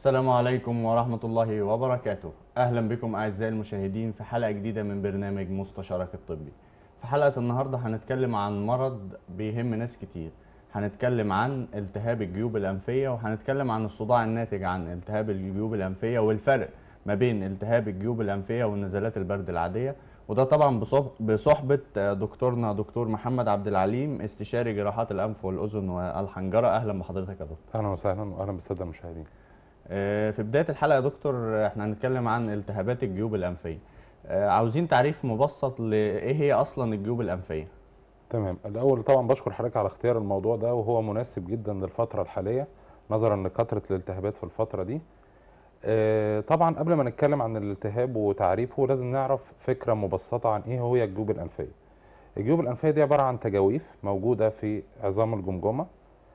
السلام عليكم ورحمة الله وبركاته. أهلا بكم أعزائي المشاهدين في حلقة جديدة من برنامج مستشارك الطبي. في حلقة النهاردة هنتكلم عن مرض بيهم ناس كتير. هنتكلم عن التهاب الجيوب الأنفية، وهنتكلم عن الصداع الناتج عن التهاب الجيوب الأنفية والفرق ما بين التهاب الجيوب الأنفية والنزلات البرد العادية. وده طبعا بصحبة دكتورنا دكتور محمد عبد العليم، استشاري جراحات الأنف والأذن والحنجرة. أهلا بحضرتك يا دكتور. اهلا وسهلا واهلا بالساده المشاهدين. في بداية الحلقة يا دكتور احنا هنتكلم عن التهابات الجيوب الأنفية. عاوزين تعريف مبسط لإيه هي أصلا الجيوب الأنفية؟ تمام، الاول طبعا بشكر حضرتك على اختيار الموضوع ده، وهو مناسب جدا للفتره الحاليه نظرا لكثره الالتهابات في الفتره دي. طبعا قبل ما نتكلم عن الالتهاب وتعريفه لازم نعرف فكره مبسطه عن ايه هي الجيوب الانفيه. الجيوب الانفيه دي عباره عن تجاويف موجوده في عظام الجمجمه،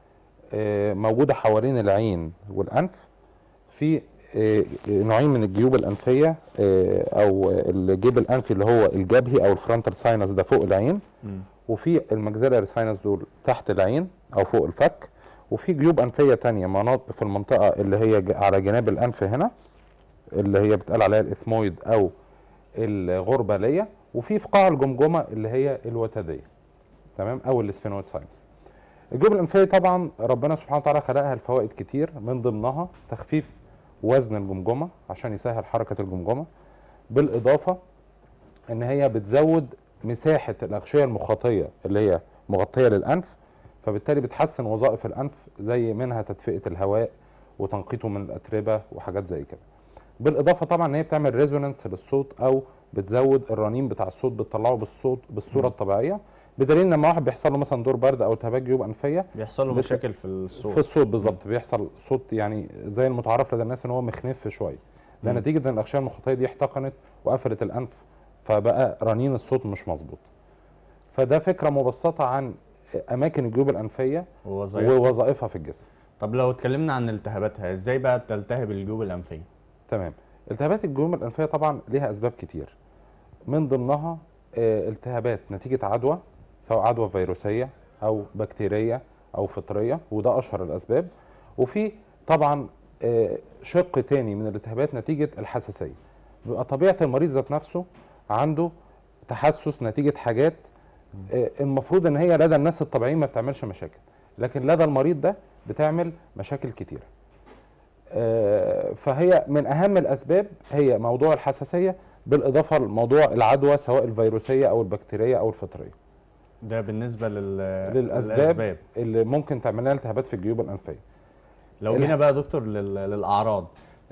موجوده حوالين العين والانف. في نوعين من الجيوب الانفيه، او الجيب الانفي اللي هو الجبهي او الفرونتال ساينس ده فوق العين، وفي الماكسيلاري ساينس دول تحت العين او فوق الفك. وفي جيوب انفيه تانية مناطق في المنطقه اللي هي على جناب الانف هنا، اللي هي بتقال عليها الاثمويد او الغرباليه. وفي قاع الجمجمه اللي هي الوتديه، تمام، او السفينويد ساينس. الجيوب الانفيه طبعا ربنا سبحانه وتعالى خلقها لفوائد كتير، من ضمنها تخفيف وزن الجمجمه عشان يسهل حركه الجمجمه، بالاضافه ان هي بتزود مساحه الاغشيه المخاطيه اللي هي مغطيه للانف، فبالتالي بتحسن وظائف الانف، زي منها تدفئه الهواء وتنقيته من الاتربه وحاجات زي كده. بالاضافه طبعا ان هي بتعمل ريزونانس للصوت، او بتزود الرنين بتاع الصوت، بتطلعه بالصوره الطبيعيه. بدليل ان لما واحد بيحصل له مثلا دور برد او التهابات جيوب انفيه بيحصل له مشاكل في الصوت. في الصوت بالظبط، بيحصل صوت يعني زي المتعارف لدى الناس ان هو مخنف شويه، ده نتيجه ان الاغشيه المخاطيه دي احتقنت وقفلت الانف، فبقى رنين الصوت مش مظبوط. فده فكره مبسطه عن اماكن الجيوب الانفيه ووظائفها في الجسم. طب لو اتكلمنا عن التهاباتها، ازاي بقى بتلتهب الجيوب الأنفية؟ تمام، التهابات الجيوب الانفيه طبعا ليها اسباب كتير، من ضمنها التهابات نتيجه عدوى، سواء عدوى فيروسيه او بكتيريه او فطريه، وده اشهر الاسباب. وفي طبعا شق تاني من الالتهابات نتيجه الحساسيه، بيبقى طبيعه المريض ذات نفسه عنده تحسس نتيجه حاجات المفروض ان هي لدى الناس الطبيعيين ما بتعملش مشاكل، لكن لدى المريض ده بتعمل مشاكل كتيره. فهي من اهم الاسباب هي موضوع الحساسيه، بالاضافه لموضوع العدوى سواء الفيروسيه او البكتيريه او الفطريه. ده بالنسبة للاسباب اللي ممكن تعمل لنا التهابات في الجيوب الانفيه. لو جينا بقى دكتور للأعراض،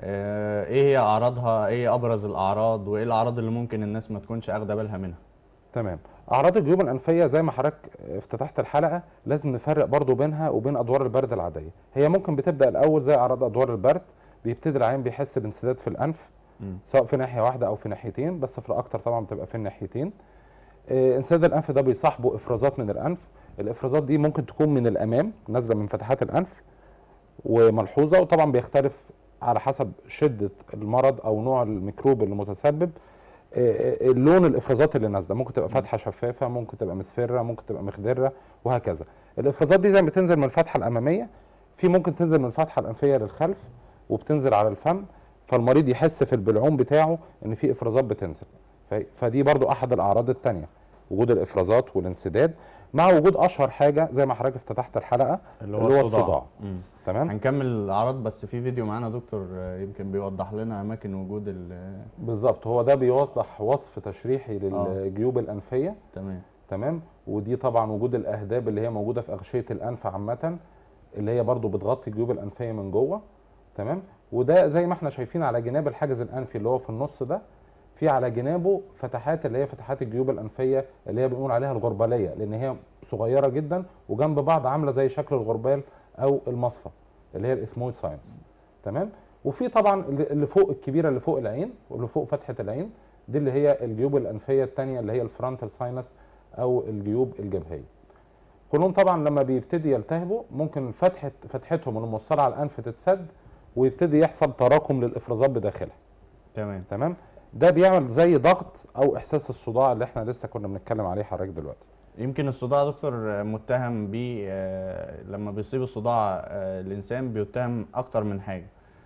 ايه هي أعراضها؟ ايه أبرز الأعراض؟ وايه الأعراض اللي ممكن الناس ما تكونش أخدة بالها منها؟ تمام، اعراض الجيوب الانفيه زي ما حضرتك افتتحت الحلقه لازم نفرق برضو بينها وبين ادوار البرد العاديه. هي ممكن بتبدا الاول زي اعراض ادوار البرد، بيبتدي العيان بيحس بانسداد في الانف، سواء في ناحيه واحده او في ناحيتين، بس في الاكثر طبعا بتبقى في الناحيتين. انسداد الانف ده بيصاحبه افرازات من الانف، الافرازات دي ممكن تكون من الامام نازله من فتحات الانف وملحوظه، وطبعا بيختلف على حسب شده المرض او نوع الميكروب اللي متسبب. اللون الافرازات اللي نازله ممكن تبقى فتحه شفافه، ممكن تبقى مصفره، ممكن تبقى مخضره، وهكذا. الافرازات دي زي ما بتنزل من الفتحه الاماميه، في ممكن تنزل من الفتحه الانفيه للخلف وبتنزل على الفم، فالمريض يحس في البلعوم بتاعه ان في افرازات بتنزل. فدي برضو احد الاعراض الثانيه، وجود الافرازات والانسداد، مع وجود اشهر حاجه زي ما حضرتك افتتحت الحلقه اللي هو الصداع. تمام، هنكمل الاعراض، بس في فيديو معانا دكتور يمكن بيوضح لنا اماكن وجود بالظبط، هو ده بيوضح وصف تشريحي للجيوب الانفيه. تمام، ودي طبعا وجود الاهداب اللي هي موجوده في اغشيه الانف عامه، اللي هي برضو بتغطي الجيوب الانفيه من جوه. تمام، وده زي ما احنا شايفين على جناب الحاجز الانفي اللي هو في النص ده، في على جنابه فتحات اللي هي فتحات الجيوب الانفيه اللي هي بنقول عليها الغرباليه، لان هي صغيره جدا وجنب بعض عامله زي شكل الغربال او المصفى اللي هي الاثمويد ساينس. تمام، وفي طبعا اللي فوق الكبيره اللي فوق العين واللي فوق فتحه العين، دي اللي هي الجيوب الانفيه الثانيه اللي هي الفرونتال ساينس او الجيوب الجبهيه. كلهم طبعا لما بيبتدي يلتهبوا ممكن فتحتهم الموصله على الانف تتسد، ويبتدي يحصل تراكم للافرازات بداخلها. تمام، ده بيعمل زي ضغط او احساس الصداع اللي احنا لسه كنا بنتكلم عليه حضرتك دلوقتي. يمكن الصداع دكتور متهم بيه، لما بيصيب الصداع الانسان بيتهم اكتر من حاجه.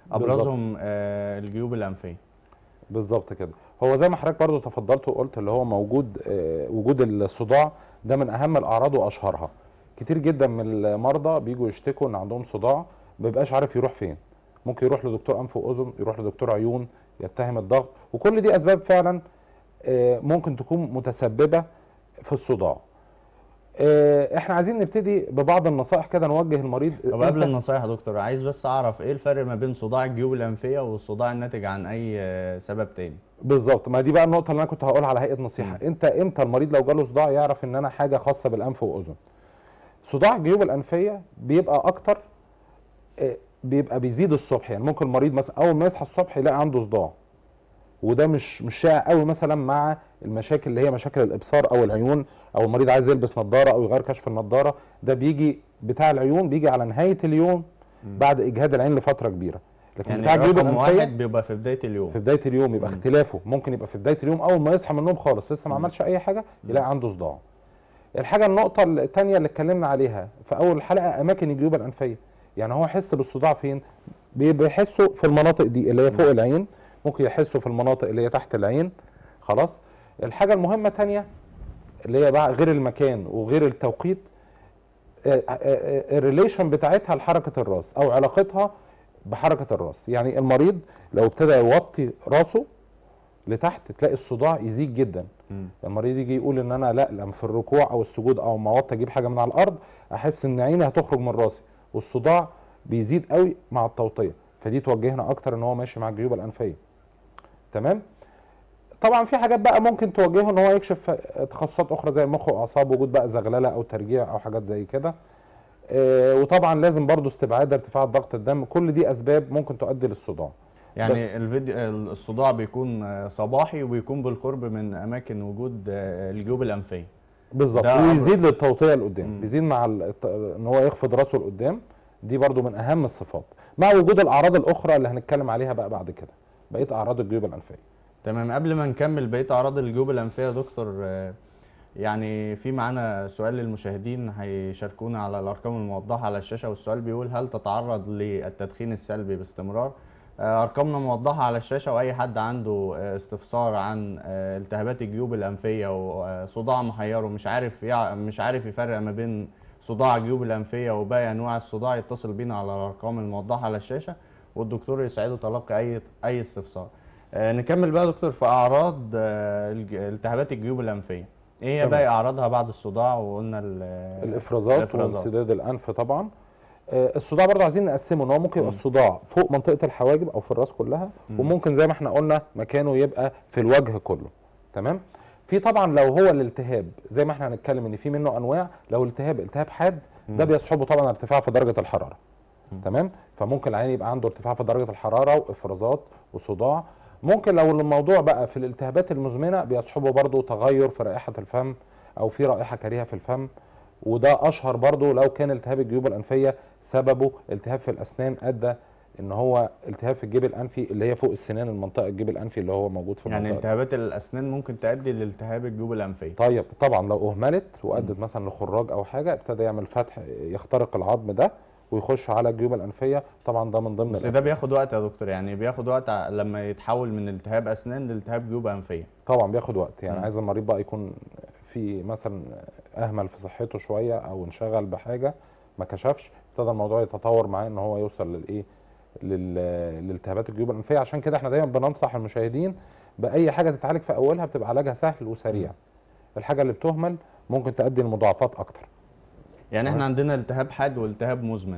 ابرزهم الجيوب الانفيه. بالظبط كده. هو زي ما حضرتك برضو تفضلت وقلت اللي هو موجود وجود الصداع ده من اهم الاعراض واشهرها. كتير جدا من المرضى بيجوا يشتكوا ان عندهم صداع، ما بيبقاش عارف يروح فين. ممكن يروح لدكتور انف واذن، يروح لدكتور عيون، يتهم الضغط، وكل دي اسباب فعلا ممكن تكون متسببه في الصداع. احنا عايزين نبتدي ببعض النصائح كده نوجه المريض. طب قبل النصايح يا دكتور، عايز بس اعرف ايه الفرق ما بين صداع الجيوب الانفيه والصداع الناتج عن اي سبب تاني؟ بالظبط، ما دي بقى النقطه اللي انا كنت هقولها على هيئه نصيحه. انت امتى المريض لو جاله صداع يعرف ان انا حاجه خاصه بالانف واذن؟ صداع الجيوب الانفيه بيبقى اكتر، بيبقى بيزيد الصبح. يعني ممكن المريض مثلا اول ما يصحى الصبح يلاقي عنده صداع، وده مش شائع قوي مثلا مع المشاكل اللي هي مشاكل الابصار او العيون، او المريض عايز يلبس نظاره او يغير كشف النظاره. ده بيجي بتاع العيون بيجي على نهايه اليوم بعد اجهاد العين لفتره كبيره. لكن يعني بتاع الجيوب رقم الانفيه واحد بيبقى في بدايه اليوم. في بدايه اليوم يبقى اختلافه ممكن يبقى في بدايه اليوم اول ما يصحى من النوم خالص لسه ما عملش اي حاجه يلاقي عنده صداع. النقطه الثانيه اللي اتكلمنا عليها في اول الحلقه اماكن الجيوب الانفيه. يعني هو يحس بالصداع فين؟ بيحسه في المناطق دي اللي هي فوق العين، ممكن يحسه في المناطق اللي هي تحت العين. خلاص. الحاجه المهمه الثانيه اللي هي بقى غير المكان وغير التوقيت، الريليشن بتاعتها لحركه الراس او علاقتها بحركه الراس. يعني المريض لو ابتدى يوطي راسه لتحت تلاقي الصداع يزيد جدا. المريض يجي يقول ان انا لا لما في الركوع او السجود او ما اوطي اجيب حاجه من على الارض احس ان عيني هتخرج من راسي، والصداع بيزيد قوي مع التوطيه. فدي توجهنا اكتر ان هو ماشي مع الجيوب الانفيه. تمام. طبعا في حاجات بقى ممكن توجهه ان هو يكشف تخصصات اخرى زي المخ واعصاب، وجود بقى زغلله او ترجيع او حاجات زي كده. وطبعا لازم برضو استبعاد ارتفاع ضغط الدم. كل دي اسباب ممكن تؤدي للصداع. يعني الصداع بيكون صباحي وبيكون بالقرب من اماكن وجود الجيوب الانفيه. بالظبط، ويزيد للتوطيه لقدام، بيزيد مع ان هو يخفض راسه لقدام. دي برضو من اهم الصفات، مع وجود الاعراض الاخرى اللي هنتكلم عليها بقى بعد كده، بقيه اعراض الجيوب الانفيه. تمام. قبل ما نكمل بقيه اعراض الجيوب الانفيه يا دكتور، يعني في معانا سؤال للمشاهدين هيشاركونا على الارقام الموضحه على الشاشه، والسؤال بيقول: هل تتعرض للتدخين السلبي باستمرار؟ ارقامنا موضحه على الشاشه، واي حد عنده استفسار عن التهابات الجيوب الانفيه وصداع محيره مش عارف يفرق ما بين صداع الجيوب الانفيه وباقي انواع الصداع، يتصل بينا على الارقام الموضحه على الشاشه والدكتور يسعده تلقي اي استفسار. نكمل بقى يا دكتور في اعراض التهابات الجيوب الانفيه. ايه هي باقي اعراضها بعد الصداع؟ وقلنا الافرازات وانسداد الانف. طبعا الصداع برضه عايزين نقسمه ان هو ممكن يبقى الصداع فوق منطقه الحواجب او في الراس كلها، وممكن زي ما احنا قلنا مكانه يبقى في الوجه كله. تمام. في طبعا لو هو الالتهاب زي ما احنا هنتكلم ان في منه انواع، لو التهاب حاد ده بيصحبه طبعا ارتفاع في درجه الحراره. تمام. فممكن العين يبقى عنده ارتفاع في درجه الحراره وافرازات وصداع. ممكن لو الموضوع بقى في الالتهابات المزمنه بيصحبه برضه تغير في رائحه الفم او في رائحه كريهه في الفم، وده اشهر برضه لو كان التهاب الجيوب الانفيه سببه التهاب في الاسنان ادى ان هو التهاب في الجيب الانفي اللي هي فوق السنان، المنطقه الجيب الانفي اللي هو موجود في المنطقه. يعني التهابات الاسنان ممكن تؤدي لالتهاب الجيوب الانفيه. طيب طبعا لو اهملت وادت مثلا لخراج او حاجه ابتدى يعمل فتح يخترق العظم ده ويخش على الجيوب الانفيه، طبعا ده من ضمن بس ده بياخد وقت يا دكتور، يعني بياخد وقت لما يتحول من التهاب اسنان لالتهاب جيوب انفيه. طبعا بياخد وقت. يعني عايز المريض بقى يكون في مثلا اهمل في صحته شويه او انشغل بحاجه ما كشفش، ابتدى الموضوع يتطور معاه ان هو يوصل للايه لالتهابات الجيوب الانفيه. عشان كده احنا دايما بننصح المشاهدين باي حاجه تتعالج في اولها بتبقى علاجها سهل وسريع. الحاجه اللي بتهمل ممكن تؤدي لمضاعفات اكتر. يعني احنا عندنا التهاب حاد والتهاب مزمن.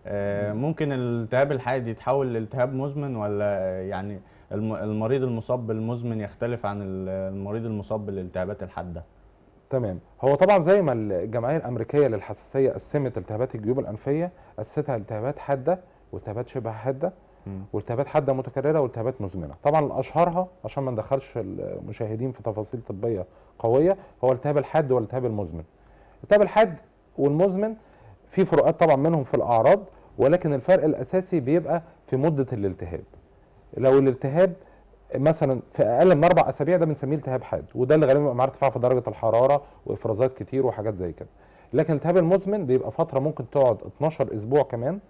ممكن الالتهاب الحاد يتحول لالتهاب مزمن، ولا يعني المريض المصاب بالمزمن يختلف عن المريض المصاب بالالتهابات الحاده؟ تمام. هو طبعا زي ما الجمعيه الامريكيه للحساسيه قسمت التهابات الجيوب الانفيه، قسمتها التهابات حاده والتهابات شبه حاده والتهابات حاده متكرره والتهابات مزمنه. طبعا اشهرها عشان ما ندخلش المشاهدين في تفاصيل طبيه قويه هو التهاب الحاد والالتهاب المزمن. التهاب الحاد والمزمن في فروقات طبعا منهم في الاعراض، ولكن الفرق الاساسي بيبقى في مده الالتهاب. لو الالتهاب مثلا في اقل من 4 اسابيع ده بنسميه التهاب حاد، وده اللي غالبا بيبقى معاه ارتفاع في درجه الحراره وافرازات كتير وحاجات زي كده. لكن الالتهاب المزمن بيبقى فتره ممكن تقعد 12 اسبوع كمان،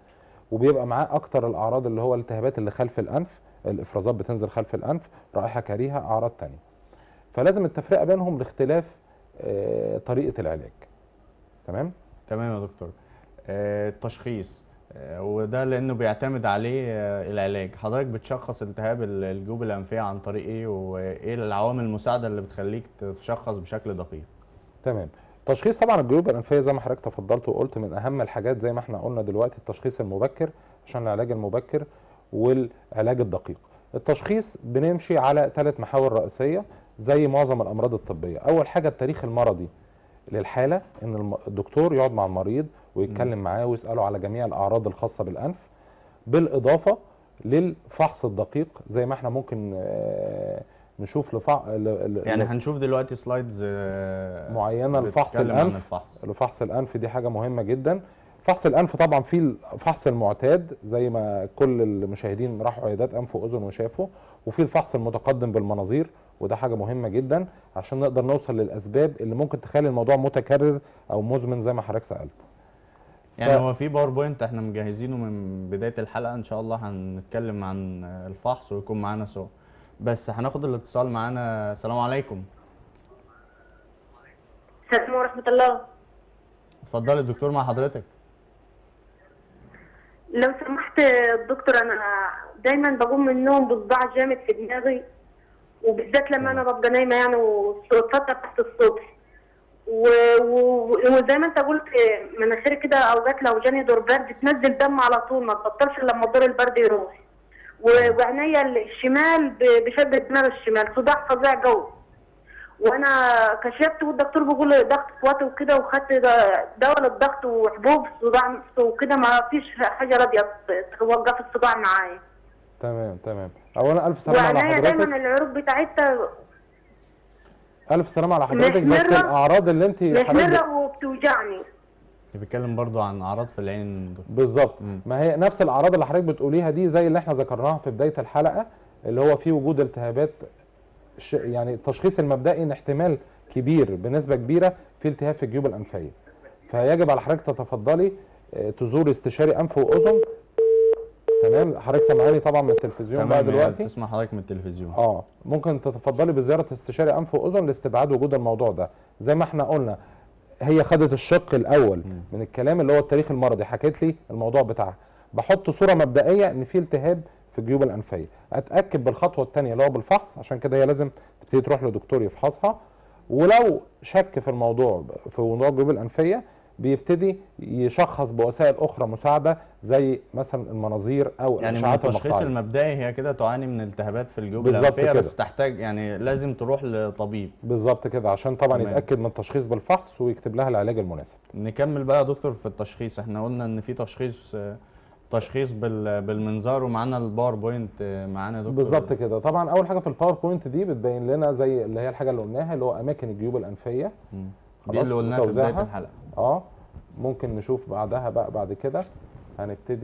وبيبقى معاه اكتر الاعراض اللي هو الالتهابات اللي خلف الانف، الافرازات بتنزل خلف الانف، رائحه كريهه، اعراض تانية. فلازم التفرقه بينهم لاختلاف طريقه العلاج. تمام. تمام يا دكتور. التشخيص وده لانه بيعتمد عليه العلاج. حضرتك بتشخص التهاب الجيوب الانفيه عن طريق ايه، وايه العوامل المساعده اللي بتخليك تشخص بشكل دقيق؟ تمام. تشخيص طبعا الجيوب الانفيه زي ما حضرتك تفضلت وقلت من اهم الحاجات زي ما احنا قلنا دلوقتي التشخيص المبكر عشان العلاج المبكر والعلاج الدقيق. التشخيص بنمشي على 3 محاور رئيسيه زي معظم الامراض الطبيه. اول حاجه التاريخ المرضي للحاله، ان الدكتور يقعد مع المريض ويتكلم معاه ويساله على جميع الاعراض الخاصه بالانف، بالاضافه للفحص الدقيق زي ما احنا ممكن نشوف يعني هنشوف دلوقتي سلايدز معينه لفحص الانف. لفحص الانف دي حاجه مهمه جدا. فحص الانف طبعا في الفحص المعتاد زي ما كل المشاهدين راحوا عيادات انف واذن وشافوا، وفي الفحص المتقدم بالمناظير، وده حاجه مهمه جدا عشان نقدر نوصل للاسباب اللي ممكن تخلي الموضوع متكرر او مزمن زي ما حضرتك سالت. يعني هو في باوربوينت احنا مجهزينه من بدايه الحلقه، ان شاء الله هنتكلم عن الفحص ويكون معانا صور. بس هناخد الاتصال معانا. السلام عليكم. السلام ورحمة الله. اتفضلي الدكتور مع حضرتك. لو سمحت دكتور، أنا دايما بقوم من النوم بصداع جامد في دماغي، وبالذات لما أنا ببقى نايمة يعني وفترة تحت الصبح، وزي ما أنت قلت مناخيري كده أوقات لو جاني دور برد بتنزل دم على طول، ما تبطلش لما دور البرد يروح. وعينيا الشمال بشد دماغ الشمال صداع فظيع قوي. وانا كشفت والدكتور بيقول لي ضغط قوتي وكده، وخدت دواء للضغط وحبوب صداع نفسه وكده، ما فيش حاجه راضيه توقف الصداع معايا. تمام. اولا الف سلامه على حضرتك. وعينيا دايما العروق بتاعتها الف سلامه على حضرتك. بس الاعراض اللي انت محمره وبتوجعني. بيتكلم برضو عن اعراض في العين بالظبط. ما هي نفس الاعراض اللي حضرتك بتقوليها دي زي اللي احنا ذكرناها في بدايه الحلقه، اللي هو فيه وجود التهابات. يعني التشخيص المبدئي ان احتمال كبير بنسبه كبيره في التهاب في الجيوب الانفيه، فيجب على حضرتك تتفضلي تزوري استشاري انف واذن. تمام. حضرتك سامعاني طبعا من التلفزيون بقى دلوقتي؟ تسمع حضرتك من التلفزيون. ممكن تتفضلي بزياره استشاري انف واذن لاستبعاد وجود الموضوع ده. زي ما احنا قلنا هي خدت الشق الاول من الكلام اللي هو التاريخ المرضي، حكيت لي الموضوع بتاعها، بحط صوره مبدئيه ان في التهاب في الجيوب الانفيه، اتاكد بالخطوه الثانيه اللي هو بالفحص، عشان كده هي لازم تبتدي تروح لدكتور يفحصها. ولو شك في الموضوع في موضوع الجيوب الانفيه بيبتدي يشخص بوسائل اخرى مساعده زي مثلا المناظير او الاشعاعات المقطعيه. يعني التشخيص المبدئي هي كده تعاني من التهابات في الجيوب الانفيه، بس تحتاج يعني لازم تروح لطبيب. بالظبط كده، عشان طبعا يتاكد من التشخيص بالفحص ويكتب لها العلاج المناسب. نكمل بقى يا دكتور في التشخيص. احنا قلنا ان في تشخيص بالمنظار، ومعانا الباوربوينت معانا يا دكتور. بالظبط كده. طبعا اول حاجه في الباوربوينت دي بتبين لنا زي اللي هي الحاجه اللي قلناها اللي هو اماكن الجيوب الانفيه. دي اللي قلناها في بدايه الحلقه. ممكن نشوف بعدها بقى بعد كده هنبتدي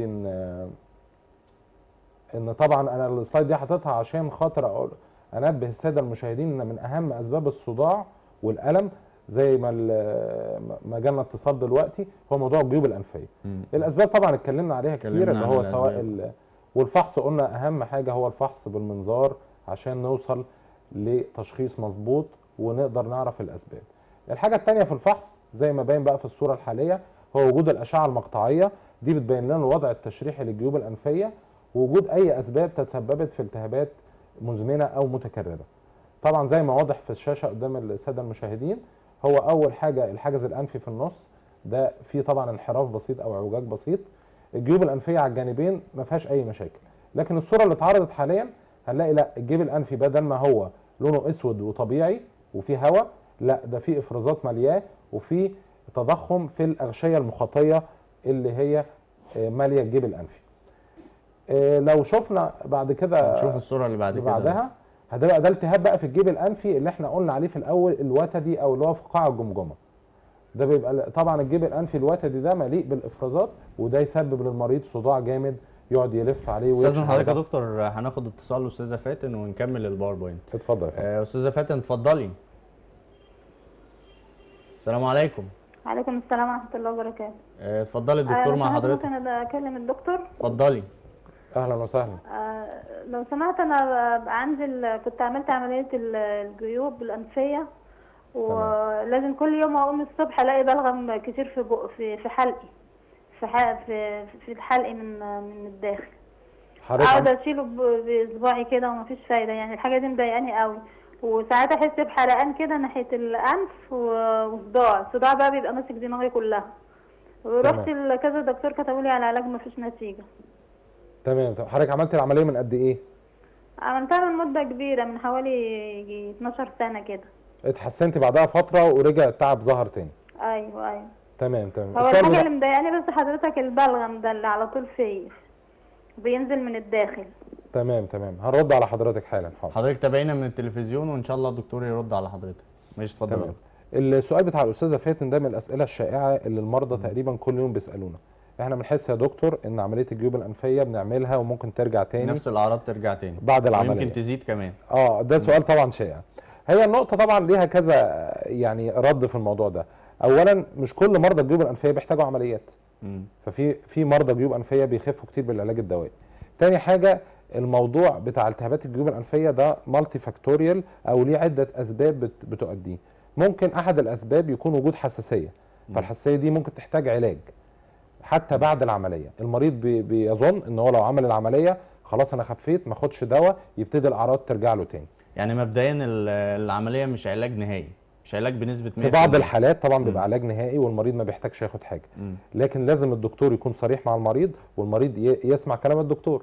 ان طبعا انا السلايد دي حاططها عشان خاطر انبه الساده المشاهدين ان من اهم اسباب الصداع والالم زي ما جالنا اتصال دلوقتي هو موضوع الجيوب الانفيه. الاسباب طبعا اتكلمنا عليها كتير، اللي هو سواء والفحص قلنا اهم حاجه هو الفحص بالمنظار عشان نوصل لتشخيص مظبوط ونقدر نعرف الاسباب. الحاجه الثانيه في الفحص زي ما باين بقى في الصوره الحاليه هو وجود الاشعه المقطعيه، دي بتبين لنا الوضع التشريحي للجيوب الانفيه ووجود اي اسباب تسببت في التهابات مزمنه او متكرره. طبعا زي ما واضح في الشاشه قدام الساده المشاهدين، هو اول حاجه الحاجز الانفي في النص ده فيه طبعا انحراف بسيط او اعوجاج بسيط. الجيوب الانفيه على الجانبين ما فيهاش اي مشاكل، لكن الصوره اللي اتعرضت حاليا هنلاقي لا، الجيب الانفي بدل ما هو لونه اسود وطبيعي وفيه هواء، لا ده فيه افرازات مالياه وفيه تضخم في الاغشيه المخاطيه اللي هي ماليه الجيب الانفي. لو شفنا بعد كده نشوف الصوره اللي بعدها هتبقى ده التهاب بقى في الجيب الانفي اللي احنا قلنا عليه في الاول الوتدي او اللي هو في قاع الجمجمه. ده بيبقى طبعا الجيب الانفي الوتدي ده مليء بالافرازات، وده يسبب للمريض صداع جامد يقعد يلف عليه. استاذن حضرتك يا دكتور هناخد اتصال استاذه فاتن ونكمل الباوربوينت. اتفضل يا فندم. استاذه فاتن اتفضلي. السلام عليكم. عليكم السلام ورحمة الله وبركاته. اتفضلي الدكتور لو مع سمحت حضرتك. ممكن أكلم الدكتور؟ اتفضلي. اهلا وسهلا. لو سمحت أنا عندي كنت عملت عملية الجيوب الأنفية، ولازم كل يوم أقوم الصبح ألاقي بلغم كتير في حلقي، في حلقي من الداخل. أقعد أشيله بإصبعي كده ومفيش فايدة، يعني الحاجة دي مضايقاني قوي. وساعات أحس بحرقان كده ناحية الأنف وصداع بقى بيبقى ماسك دماغي كلها. ورحت لكذا دكتور كتبوا لي على علاج مفيش نتيجة. تمام. طب حضرتك عملتي العمليه من قد ايه؟ عملتها من مدة كبيرة، من حوالي يجي 12 سنة كده. اتحسنتي بعدها فتره ورجع التعب ظهر تاني؟ ايوه. تمام. هو الحاجة اللي مضايقاني بس حضرتك البلغم ده اللي على طول فيه بينزل من الداخل. تمام. هنرد على حضرتك حالا. حاضر. حضرتك تابعينا من التلفزيون وان شاء الله الدكتور يرد على حضرتك. ماشي اتفضل. تمام. السؤال بتاع الاستاذه فاتن ده من الاسئله الشائعه اللي المرضى تقريبا كل يوم بيسالونا. احنا بنحس يا دكتور ان عمليه الجيوب الانفيه بنعملها وممكن ترجع تاني، نفس الاعراض ترجع تاني بعد العمليه، ويمكن تزيد كمان. ده سؤال طبعا شائع. هي النقطه طبعا ليها كذا يعني رد في الموضوع ده. اولا مش كل مرضى الجيوب الانفيه بيحتاجوا عمليات. ففي مرضى جيوب انفيه بيخفوا كتير بالعلاج الدوائي. تاني حاجه الموضوع بتاع التهابات الجيوب الانفيه ده مالتي فاكتوريال او ليه عده اسباب بتؤديه. ممكن احد الاسباب يكون وجود حساسيه، فالحساسيه دي ممكن تحتاج علاج حتى بعد العمليه. المريض بيظن ان هو لو عمل العمليه خلاص انا خفيت ما اخدش دواء، يبتدي الاعراض ترجع له تاني. يعني مبدئيا العمليه مش علاج نهائي، مش علاج بنسبه 100%. في بعض الحالات طبعا بيبقى علاج نهائي والمريض ما بيحتاجش ياخد حاجه. لكن لازم الدكتور يكون صريح مع المريض والمريض يسمع كلام الدكتور.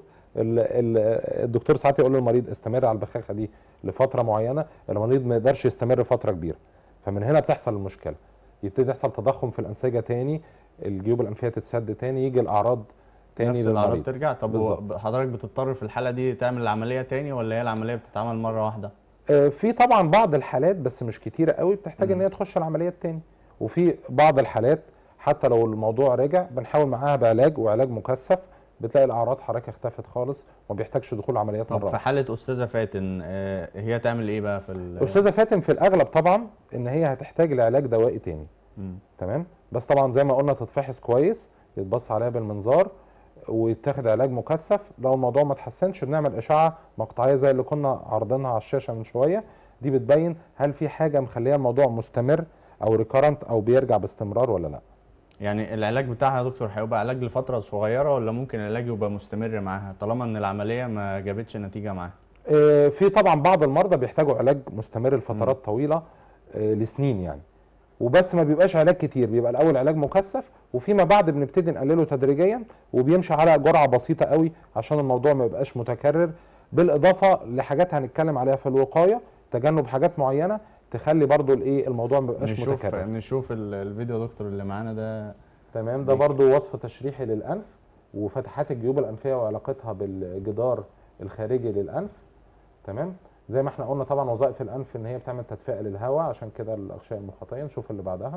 الدكتور ساعات يقول للمريض استمر على البخاخه دي لفتره معينه، المريض ما يقدرش يستمر فتره كبيره. فمن هنا بتحصل المشكله، يبتدي يحصل تضخم في الانسجه تاني، الجيوب الانفيه تتسد تاني، يجي الاعراض تاني نفس للمريض. الاعراض ترجع. طب حضرتك بتضطر في الحاله دي تعمل العمليه تاني ولا هي العمليه بتتعمل مره واحده؟ في طبعا بعض الحالات بس مش كتيره قوي بتحتاج ان هي تخش العمليات تاني، وفي بعض الحالات حتى لو الموضوع رجع بنحاول معاها بعلاج وعلاج مكثف، بتلاقي الاعراض حركه اختفت خالص وما بيحتاجش دخول عمليات مره. طب في حاله استاذه فاتن هي تعمل ايه بقى في استاذه فاتن في الاغلب طبعا ان هي هتحتاج لعلاج دوائي تاني. تمام. بس طبعا زي ما قلنا تتفحص كويس، يتبص عليها بالمنظار ويتاخد علاج مكثف. لو الموضوع ما اتحسنش بنعمل اشعه مقطعيه زي اللي كنا عارضينها على الشاشه من شويه، دي بتبين هل في حاجه مخليه الموضوع مستمر او ريكارنت او بيرجع باستمرار ولا لا. يعني العلاج بتاعها يا دكتور هيبقى علاج لفتره صغيره ولا ممكن العلاج يبقى مستمر معاها طالما ان العمليه ما جابتش نتيجه معاها؟ في طبعا بعض المرضى بيحتاجوا علاج مستمر لفترات طويله لسنين يعني، وبس ما بيبقاش علاج كتير، بيبقى الاول علاج مكثف وفيما بعد بنبتدي نقلله تدريجيا وبيمشي على جرعه بسيطه قوي عشان الموضوع ما يبقاش متكرر، بالاضافه لحاجات هنتكلم عليها في الوقايه، تجنب حاجات معينه تخلي برضو الموضوع ما يبقاش متكرر. نشوف الفيديو يا دكتور اللي معانا ده. تمام. ده برضو وصف تشريحي للانف وفتحات الجيوب الانفيه وعلاقتها بالجدار الخارجي للانف. تمام. زي ما احنا قلنا طبعا وظائف الانف ان هي بتعمل تدفئه للهواء، عشان كده الاغشاء المخاطيه. نشوف اللي بعدها.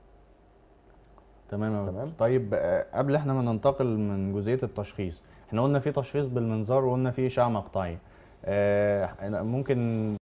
تمام. طيب قبل احنا ما ننتقل من جزئيه التشخيص، احنا قلنا في تشخيص بالمنظار وقلنا في اشعه مقطعيه. ممكن